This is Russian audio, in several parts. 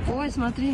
Ой, смотри.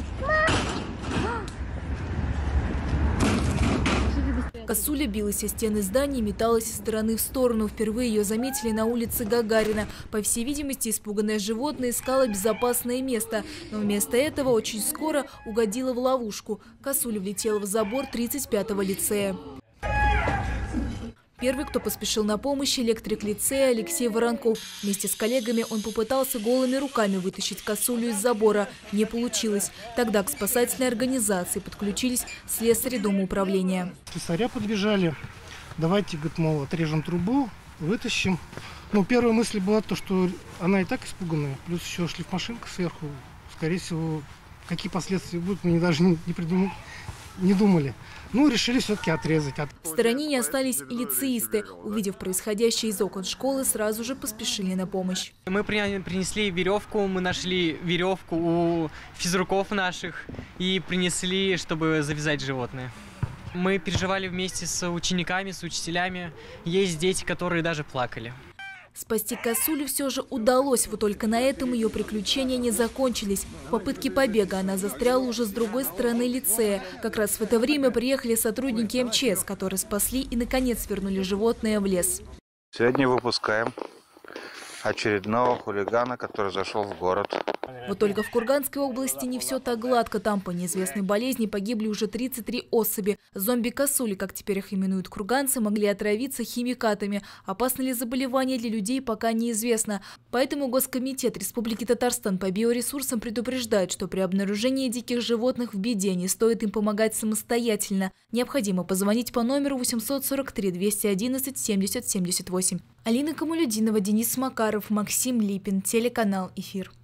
Косуля билась о стены здания и металась из стороны в сторону. Впервые ее заметили на улице Гагарина. По всей видимости, испуганное животное искало безопасное место. Но вместо этого очень скоро угодило в ловушку. Косуля влетела в забор 35-го лицея. Первый, кто поспешил на помощь, электрик лицея Алексей Воронков. Вместе с коллегами он попытался голыми руками вытащить косулю из забора. Не получилось. Тогда к спасательной организации подключились слесари дома управления. Слесаря подбежали. Давайте, говорит, мол, отрежем трубу, вытащим. Ну, первая мысль была то, что она и так испуганная. Плюс еще шлифмашинка сверху. Скорее всего, какие последствия будут, мы даже не думали. Ну, решили все-таки отрезать. В стороне не остались и лицеисты. Увидев происходящее из окон школы, сразу же поспешили на помощь. Мы принесли веревку, мы нашли веревку у физруков наших и принесли, чтобы завязать животное. Мы переживали вместе с учениками, с учителями. Есть дети, которые даже плакали. Спасти косулю все же удалось, вот только на этом ее приключения не закончились. В попытке побега она застряла уже с другой стороны лицея. Как раз в это время приехали сотрудники МЧС, которые спасли и, наконец, вернули животное в лес. Сегодня выпускаем очередного хулигана, который зашел в город. Вот только в Курганской области не все так гладко. Там по неизвестной болезни погибли уже 33 особи. Зомби-косули, как теперь их именуют курганцы, могли отравиться химикатами. Опасно ли заболевание для людей, пока неизвестно. Поэтому Госкомитет Республики Татарстан по биоресурсам предупреждает, что при обнаружении диких животных в беде не стоит им помогать самостоятельно. Необходимо позвонить по номеру 843 211 70 78. Алина Камалюдинова, Денис Макаров, Максим Липин, телеканал «Эфир».